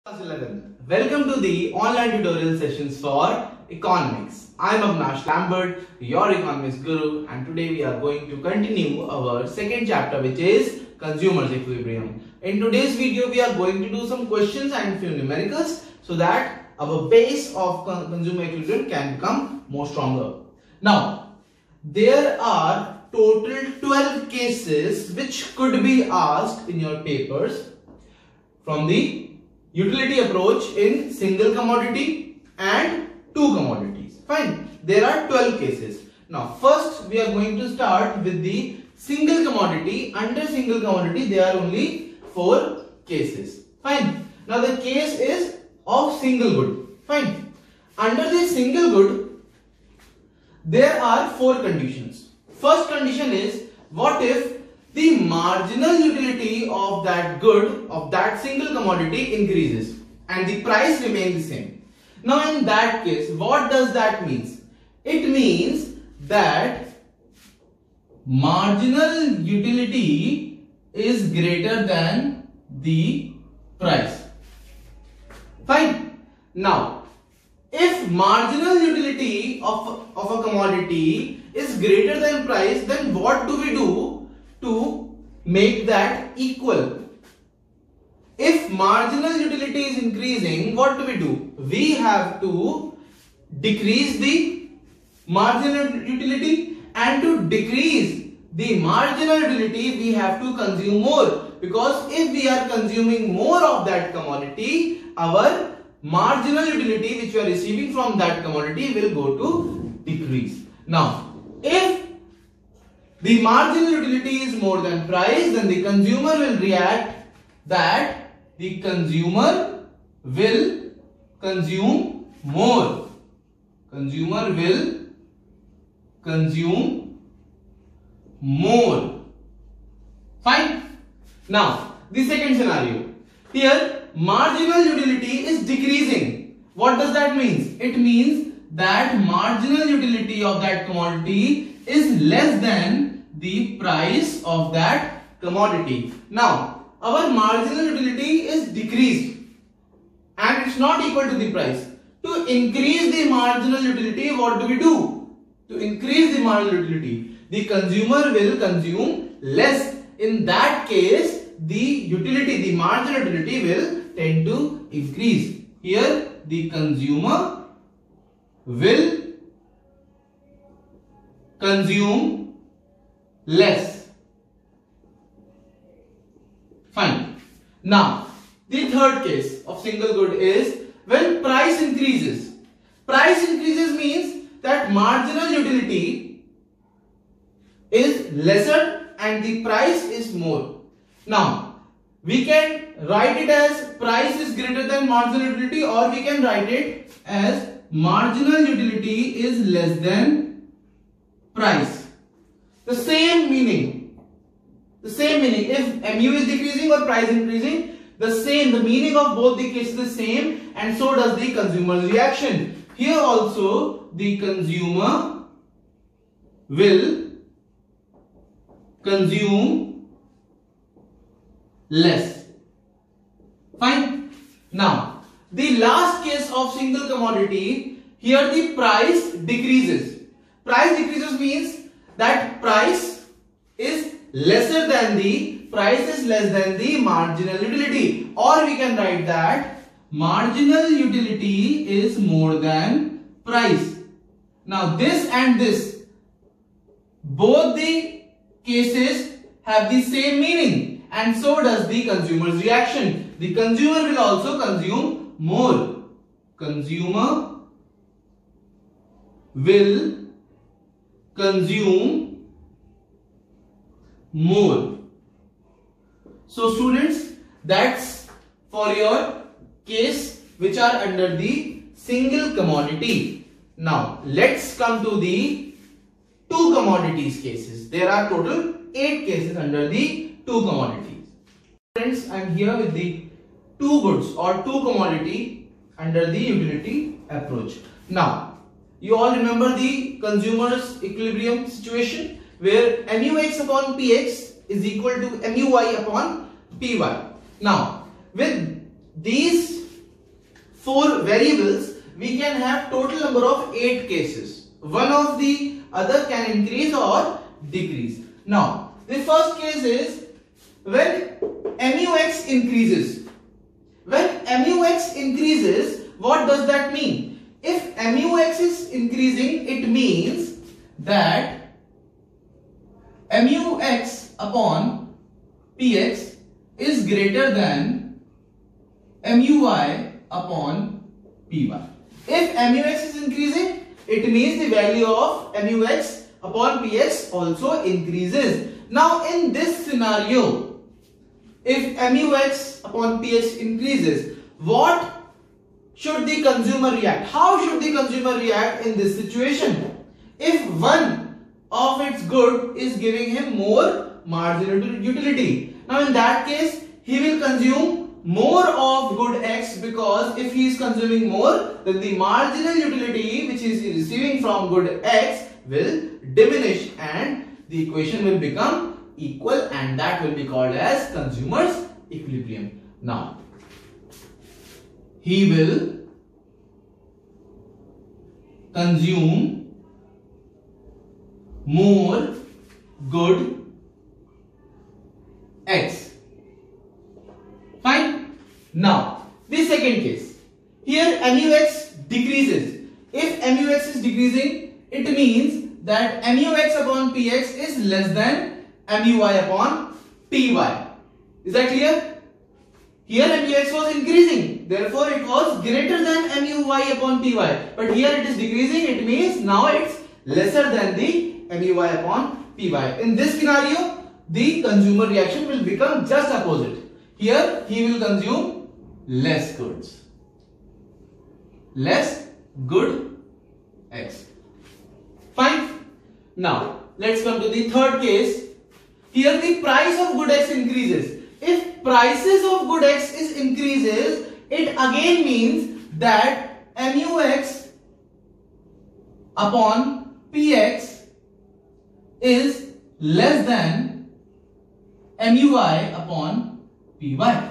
Class 11. Welcome to the online tutorial sessions for economics. I am Avnash Lambert, your economics guru, and today we are going to continue our second chapter, which is consumers equilibrium. In today's video, we are going to do some questions and few numericals so that our base of consumer equilibrium can become more stronger. Now, there are total 12 cases which could be asked in your papers from the utility approach in single commodity and two commodities. Fine. There are 12 cases. Now, first we are going to start with the single commodity. Under single commodity, there are only 4 cases. Fine. Now, the case is of single good. Fine. Under the single good, there are 4 conditions. First condition is, what if the marginal utility of that good, of that single commodity increases and the price remains the same. Now in that case, what does that mean? It means that marginal utility is greater than the price. Fine. Now, if marginal utility of a commodity is greater than price, then what do we do to make that equal? If marginal utility is increasing, what do? We have to decrease the marginal utility, and to decrease the marginal utility we have to consume more, because if we are consuming more of that commodity, our marginal utility which we are receiving from that commodity will go to decrease. Now, if the marginal utility is more than price, then the consumer will react that the consumer will consume more. Consumer will consume more. Fine. Now, the second scenario. Here, marginal utility is decreasing. What does that mean? It means that marginal utility of that commodity is less than the price of that commodity. Now, our marginal utility is decreased and it's not equal to the price. To increase the marginal utility, what do? To increase the marginal utility, the consumer will consume less. In that case, the utility, the marginal utility will tend to increase. Here, the consumer will consume less. Fine. Now, the third case of single good is when price increases. Price increases means that marginal utility is lesser and the price is more. Now, we can write it as price is greater than marginal utility, or we can write it as marginal utility is less than price. The same meaning. If mu is decreasing or price increasing, the meaning of both the cases is the same, and so does the consumer's reaction. Here also the consumer will consume less. Fine. Now, the last case of single commodity, here the price decreases. Price decreases means that price is lesser than the marginal utility, or we can write that marginal utility is more than price. Now, this and this, both the cases have the same meaning, and so does the consumer's reaction. The consumer will also consume more. Consumer will consume more. So students, that's for your case which are under the single commodity. Now let's come to the two commodities cases. There are total 8 cases under the two commodities. Friends, I am here with the two goods or two commodity under the utility approach. Now, you all remember the consumer's equilibrium situation where MUX upon PX is equal to MUY upon PY. Now, with these 4 variables, we can have total number of 8 cases. One of the other can increase or decrease. Now, the first case is when MUX increases. When MUX increases, what does that mean? If MUX is increasing, it means that MUX upon PX is greater than MUY upon PY. If MUX is increasing, it means the value of MUX upon PX also increases. Now in this scenario, if MUX upon PX increases, what should the consumer react? How should the consumer react in this situation? If one of its good is giving him more marginal utility, now in that case, he will consume more of good X, because if he is consuming more, then the marginal utility which he is receiving from good X will diminish and the equation will become equal, and that will be called as consumer's equilibrium. Now, he will consume more good X. Fine. Now, the second case. Here MUX decreases. If MUX is decreasing, it means that MUX upon PX is less than MUY upon PY. Is that clear? Here MUX was increasing, therefore it was greater than MUY upon PY. But here it is decreasing, it means now it's lesser than the MUY upon PY. In this scenario, the consumer reaction will become just opposite. Here he will consume less goods. Less good X. Fine. Now let's come to the third case. Here the price of good X increases. If prices of good X is increases, it again means that MUX upon PX is less than MUY upon PY.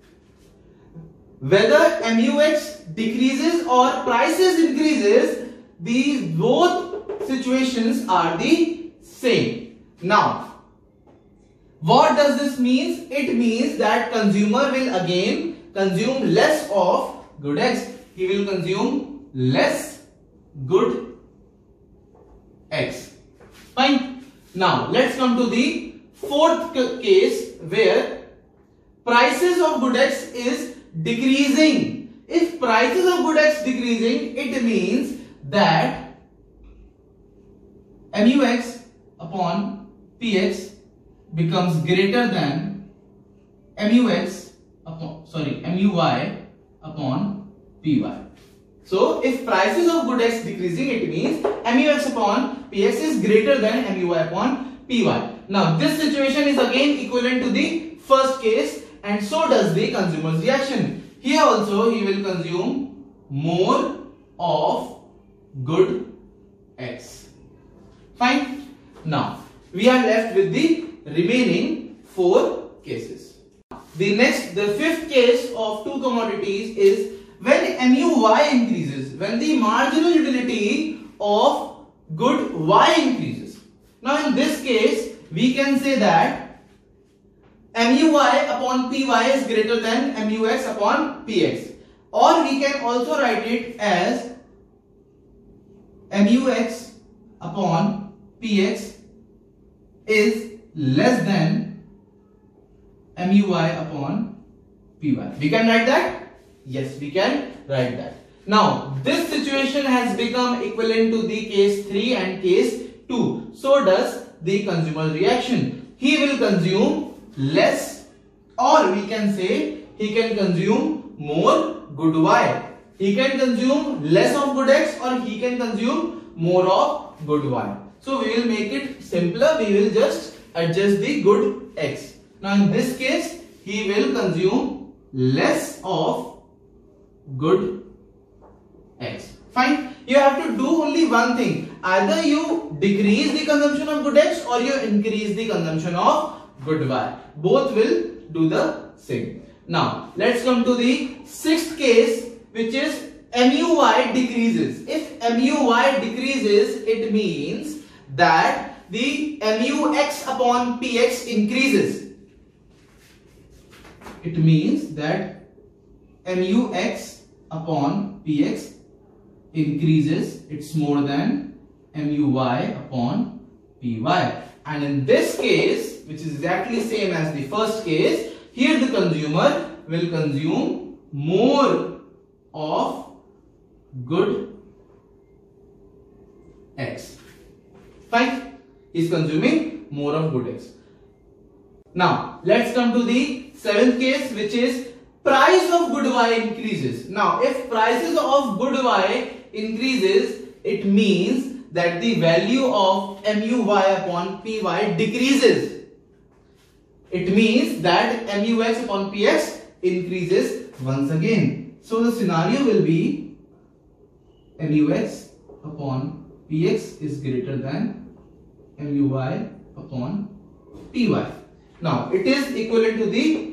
Whether MUX decreases or prices increases, these both situations are the same. Now, what does this mean? It means that consumer will again consume less of good X. He will consume less good X. Fine. Now, let's come to the fourth case where prices of good X is decreasing. If prices of good X decreasing, it means that MUX upon PX becomes greater than MUY upon PY. So if prices of good X decreasing, it means MUX upon PX is greater than MUY upon PY. Now this situation is again equivalent to the first case, and so does the consumer's reaction. Here also he will consume more of good X. Fine. Now we are left with the remaining 4 cases. The fifth case of two commodities is when MUY increases, when the marginal utility of good Y increases. Now in this case, we can say that MUY upon PY is greater than MUX upon PX, or we can also write it as MUX upon PX is less than MUY upon PY. We can write that? Yes, we can write that. Now, this situation has become equivalent to the case 3 and case 2. So does the consumer reaction. He will consume less, or we can say he can consume more good Y. He can consume less of good X, or he can consume more of good Y. So we will make it simpler. We will just adjust the good X. Now in this case, he will consume less of good X. Fine. You have to do only one thing. Either you decrease the consumption of good X or you increase the consumption of good Y. Both will do the same. Now let's come to the sixth case which is MUY decreases. If MUY decreases, it means that the MUX upon PX increases. It means that MUX upon PX increases. It's more than MUY upon PY. And in this case, which is exactly same as the first case, here the consumer will consume more of good X. Fine. He is consuming more of good X. Now, let's come to the seventh case, which is price of good Y increases. Now, if prices of good Y increases, it means that the value of MUY upon PY decreases. It means that MUX upon PX increases once again. So the scenario will be MUX upon PX is greater than MUY upon PY. Now it is equivalent to the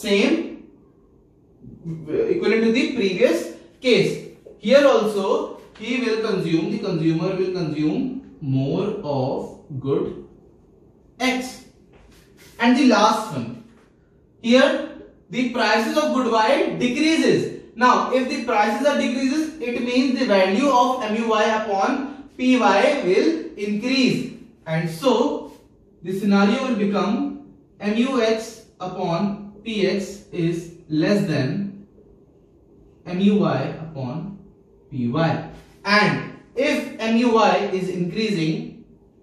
previous case. Here also the consumer will consume more of good X. And the last one, here the prices of good Y decreases. Now if the prices are decreases, it means the value of MUY upon PY will increase, and so the scenario will become MUX upon PX is less than MUY upon PY. And if MUY is increasing,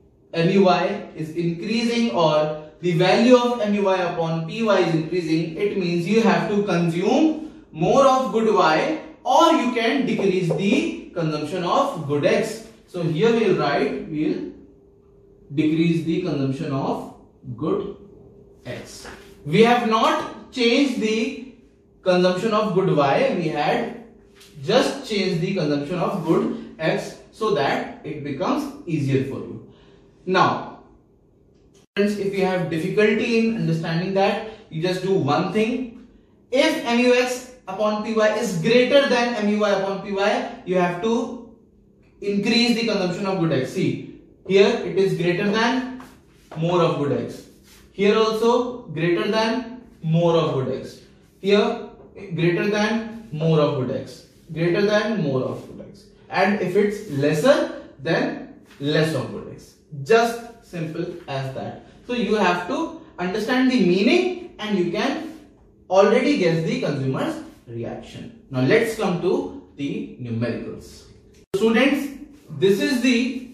or the value of MUY upon PY is increasing, it means you have to consume more of good Y, or you can decrease the consumption of good X. So here we will write, we will decrease the consumption of good X. We have not changed the consumption of good Y, we had just changed the consumption of good X so that it becomes easier for you. Now, friends, if you have difficulty in understanding that, you just do one thing. If MUX upon PY is greater than MUY upon PY, you have to increase the consumption of good X. See, here it is greater than, more of good X. Here also greater than, more of good X. Here greater than, more of good X. Greater than, more of good X. And if it's lesser, then less of good X. Just simple as that. So you have to understand the meaning and you can already guess the consumer's reaction. Now let's come to the numericals. Students, this is the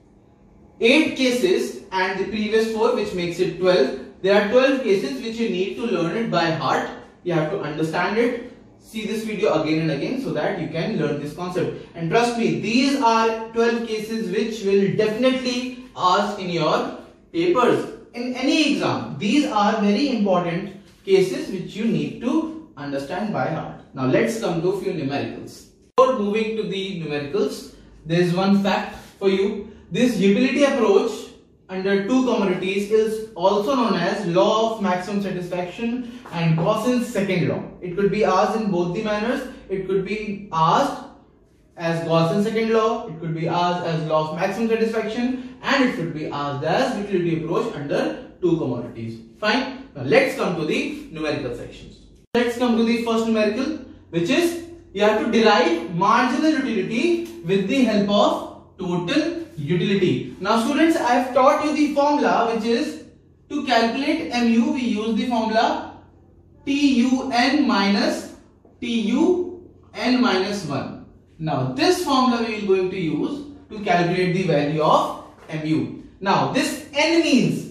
8 cases and the previous 4, which makes it 12. There are 12 cases which you need to learn it by heart. You have to understand it. See this video again and again so that you can learn this concept. And trust me, these are 12 cases which will definitely ask in your papers in any exam. These are very important cases which you need to understand by heart. Now let's come to a few numericals. Before moving to the numericals, there is one fact for you. This utility approach under two commodities is also known as law of maximum satisfaction and Gauss's second law. It could be asked in both the manners. It could be asked as Gauss's second law, it could be asked as law of maximum satisfaction, and it could be asked as utility approach under two commodities. Fine. Now let's come to the numerical sections. Let's come to the first numerical, which is you have to derive marginal utility with the help of total utility. Now students, I have taught you the formula, which is to calculate MU we use the formula TUN minus TUN minus 1. Now this formula we are going to use to calculate the value of MU. Now this N means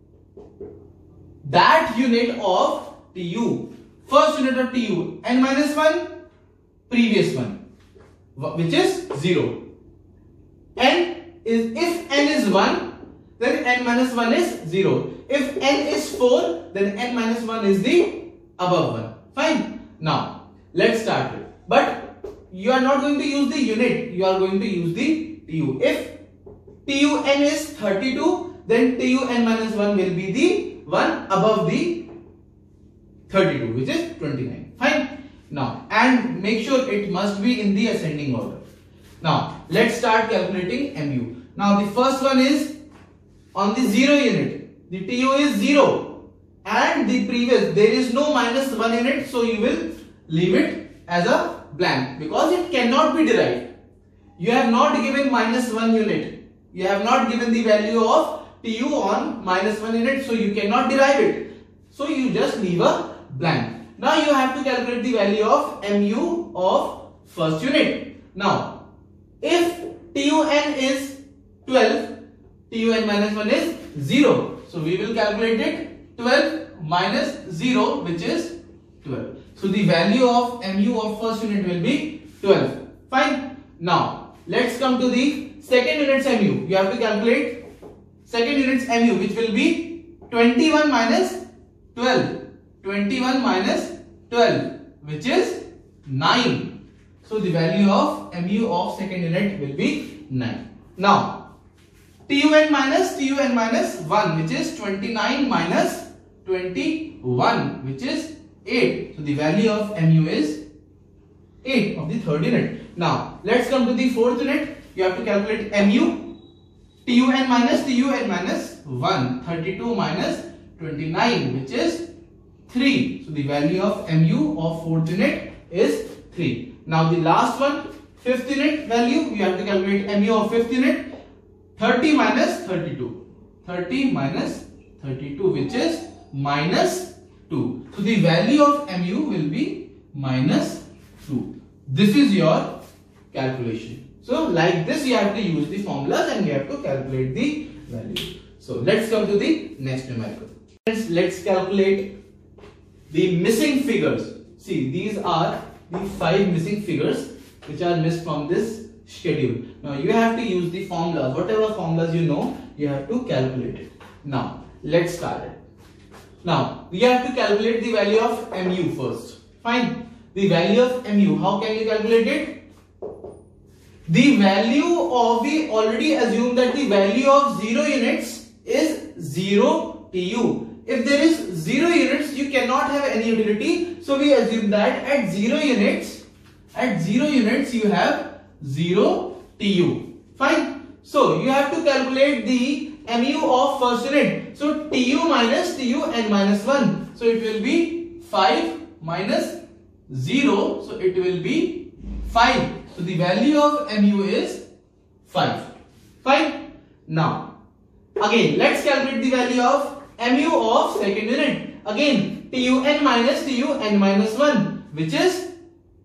that unit of TU. First unit of TU, N minus 1, previous one, which is 0. N is, if N is 1, then N minus 1 is 0. If N is 4, then N minus 1 is the above one. Fine. Now let's start it. But you are not going to use the unit, you are going to use the TU. If TUN is 32, then TUN minus 1 will be the one above the 32, which is 29. Fine. Now and make sure it must be in the ascending order. Now let's start calculating MU. Now the first one is on the 0 unit. The TU is 0 and the previous there is no -1 in it, so you will leave it as a blank because it cannot be derived. You have not given -1 unit. You have not given the value of TU on -1 unit, so you cannot derive it. So you just leave a blank. Now you have to calculate the value of MU of first unit. Now, if TUN is 12, TUN minus 1 is 0. So we will calculate it 12 minus 0, which is 12. So the value of MU of first unit will be 12. Fine. Now let's come to the second unit's MU. You have to calculate second unit's MU, which will be 21 minus 12. 21 minus 12, which is 9. So the value of MU of second unit will be 9. Now TUN minus 1, which is 29 minus 21, which is 8. So the value of MU is 8 of the third unit. Now let's come to the fourth unit. You have to calculate MU. TUN minus 1, 32 minus 29, which is 3. So the value of MU of fourth unit is 3. Now the last one, fifth unit value, you have to calculate MU of fifth unit. 30 minus 32. 30 minus 32, which is minus 2. So the value of MU will be minus 2. This is your calculation. So like this you have to use the formulas and you have to calculate the value. So let's come to the next numerical. Let's calculate the missing figures. See, these are the 5 missing figures which are missed from this schedule. Now you have to use the formulas. Whatever formulas you know, you have to calculate it. Now let's start it. Now we have to calculate the value of MU first. Fine. The value of MU, how can you calculate it? The value of, we already assume that the value of 0 units is 0 TU. If there is 0 units, you cannot have any utility. So we assume that at 0 units you have 0 TU. Fine. So you have to calculate the MU of first unit. So TU minus TUN minus 1. So it will be 5 minus 0. So it will be 5. So the value of MU is 5. Fine. Now again let's calculate the value of MU of second unit. Again TUN minus 1, which is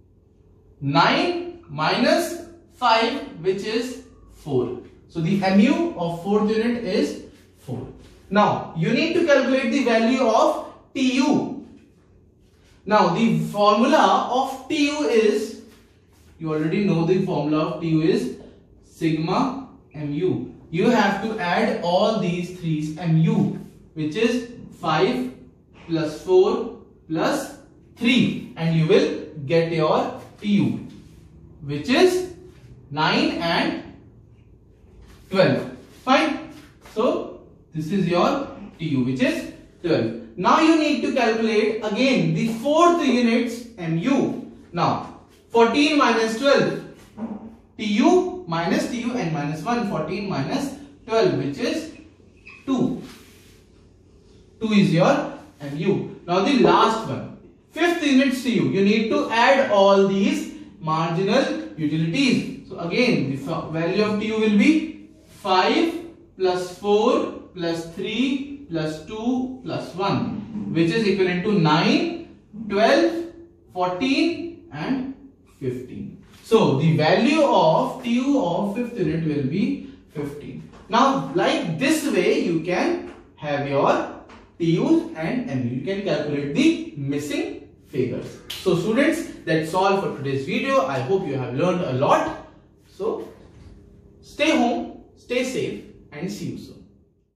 9 minus 5, which is 4. So the MU of fourth unit is 4. Now you need to calculate the value of TU. Now the formula of TU is, you already know the formula of TU is sigma MU. You have to add all these three's MU, which is 5 plus 4 plus 3, and you will get your TU, which is 9 and 12. Fine. So this is your TU, which is 12. Now you need to calculate again the fourth unit's MU. Now 14 minus 12, TU minus TUN minus 1, 14 minus 12, which is 2. 2 is your MU. Now the last one, fifth unit's TU. You need to add all these marginal utilities. So again the value of TU will be 5 plus 4 plus 3 plus 2 plus 1, which is equivalent to 9, 12, 14 and 15. So the value of TU of fifth unit will be 15. Now like this way you can have your TUs and MU. You can calculate the missing figures. So students, that's all for today's video. I hope you have learned a lot. So stay home, stay safe and see you soon.